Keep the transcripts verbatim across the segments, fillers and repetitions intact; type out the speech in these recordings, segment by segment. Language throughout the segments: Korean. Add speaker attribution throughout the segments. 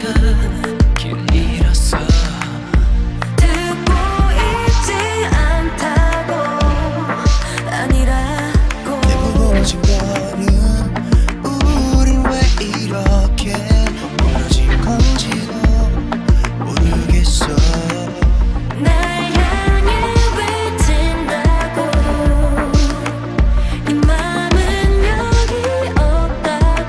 Speaker 1: 길 잃었어.
Speaker 2: 듣고 있지 않다고 아니라고.
Speaker 3: 내 무너진 거는 우린 왜 이렇게 멀어진 건지도 모르겠어.
Speaker 2: 날 향해 외친다고 네 맘은 여기 없다고.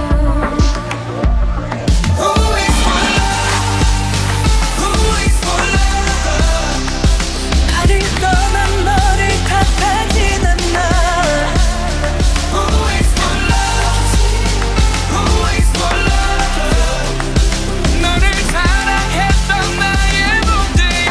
Speaker 3: Who is for love? Who is for love?
Speaker 2: 나를 떠난 너를 탓하지는 마.
Speaker 3: Who is for love? Who is for love? 너를 사랑했던 나의 문제야.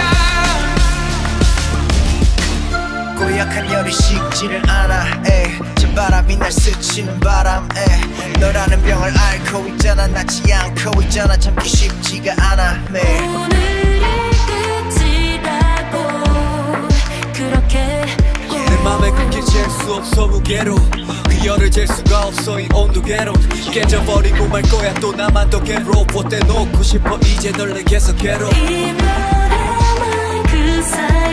Speaker 3: 고약한 열이 식지를 않아. 에이. 저 바람이 날 스치는 바람. 에이. 너라는 병을 앓고 있잖아. 낫지 않고 있잖아. 참기 쉽지가 않아. 매일
Speaker 2: 오늘이 끝이라고 그렇게
Speaker 1: 내 맘에 끊길 잴 수 없어 무게로. 그 열을 잴 수가 없어 이 온도계로. 깨져버리고 말 거야 또 나만 더 괴로워. 떼놓고 싶어 이제 널 내게서 괴로워.
Speaker 2: 이별의 그 사이